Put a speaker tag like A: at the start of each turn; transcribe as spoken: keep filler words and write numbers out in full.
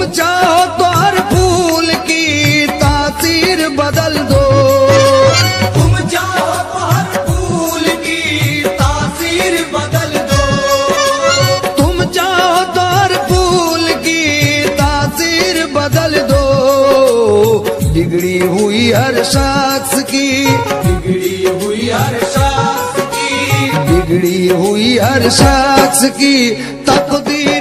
A: चाहो तो हर फूल की तासीर बदल दो। तुम चाहो तो हर फूल की तासीर बदल दो। तुम चाहो तो हर फूल की तासीर बदल दो। बिगड़ी हुई हर शख्स की, बिगड़ी हुई हर शख्स की, बिगड़ी हुई हर शख्स की तकदीर